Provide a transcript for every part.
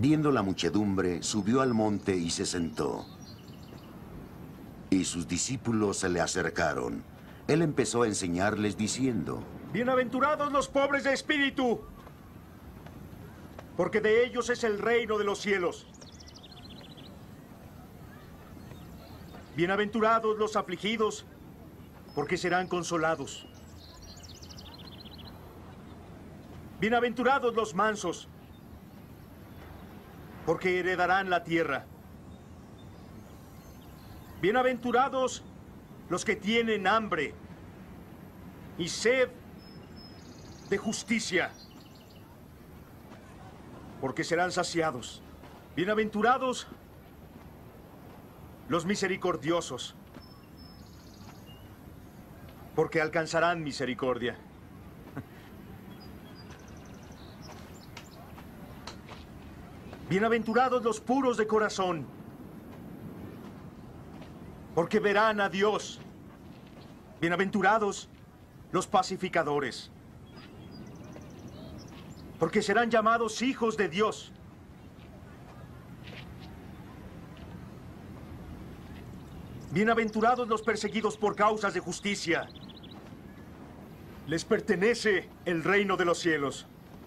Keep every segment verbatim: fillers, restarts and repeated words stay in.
Viendo la muchedumbre, subió al monte y se sentó. Y sus discípulos se le acercaron. Él empezó a enseñarles diciendo: Bienaventurados los pobres de espíritu, porque de ellos es el reino de los cielos. Bienaventurados los afligidos, porque serán consolados. Bienaventurados los mansos, porque heredarán la tierra. Bienaventurados los que tienen hambre y sed de justicia, porque serán saciados. Bienaventurados los misericordiosos, porque alcanzarán misericordia. Bienaventurados los puros de corazón, porque verán a Dios. Bienaventurados los pacificadores, porque serán llamados hijos de Dios. Bienaventurados los perseguidos por causas de justicia. Les pertenece el reino de los cielos.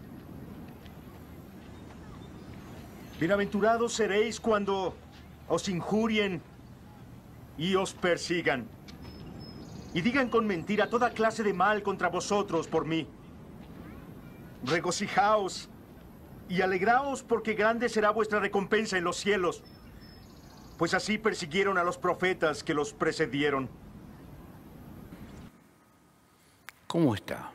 Bienaventurados seréis cuando os injurien y os persigan, y digan con mentira toda clase de mal contra vosotros por mí. Regocijaos y alegraos, porque grande será vuestra recompensa en los cielos, pues así persiguieron a los profetas que los precedieron. ¿Cómo está?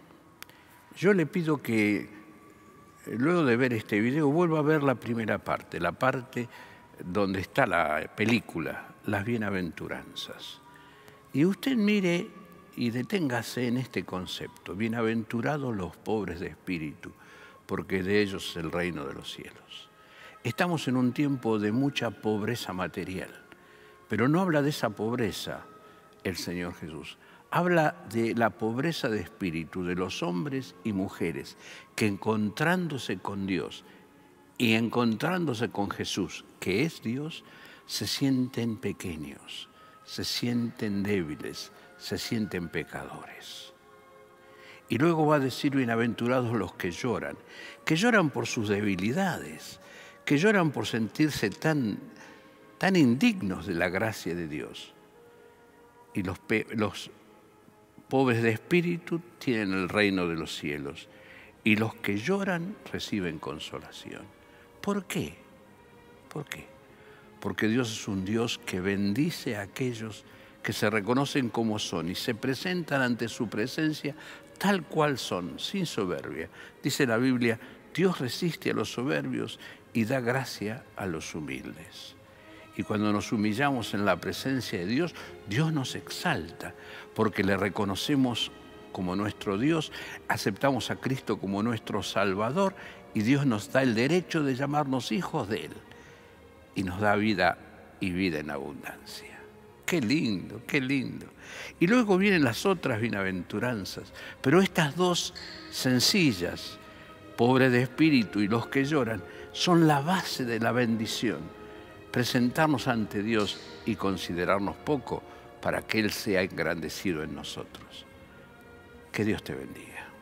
Yo le pido que, luego de ver este video, vuelva a ver la primera parte, la parte donde está la película, Las Bienaventuranzas. Y usted mire y deténgase en este concepto: bienaventurados los pobres de espíritu, porque de ellos es el reino de los cielos. Estamos en un tiempo de mucha pobreza material, pero no habla de esa pobreza el Señor Jesús. Habla de la pobreza de espíritu de los hombres y mujeres que, encontrándose con Dios y encontrándose con Jesús, que es Dios, se sienten pequeños, se sienten débiles, se sienten pecadores. Y luego va a decir: bienaventurados los que lloran, que lloran por sus debilidades, que lloran por sentirse tan, tan indignos de la gracia de Dios. Y los, los pobres de espíritu tienen el reino de los cielos, y los que lloran reciben consolación. ¿Por qué? ¿Por qué? Porque Dios es un Dios que bendice a aquellos que se reconocen como son y se presentan ante su presencia tal cual son, sin soberbia. Dice la Biblia: Dios resiste a los soberbios y da gracia a los humildes. Y cuando nos humillamos en la presencia de Dios, Dios nos exalta, porque le reconocemos como nuestro Dios, aceptamos a Cristo como nuestro Salvador, y Dios nos da el derecho de llamarnos hijos de Él. Y nos da vida y vida en abundancia. ¡Qué lindo, qué lindo! Y luego vienen las otras bienaventuranzas, pero estas dos sencillas, pobres de espíritu y los que lloran, son la base de la bendición. Presentarnos ante Dios y considerarnos poco para que Él sea engrandecido en nosotros. Que Dios te bendiga.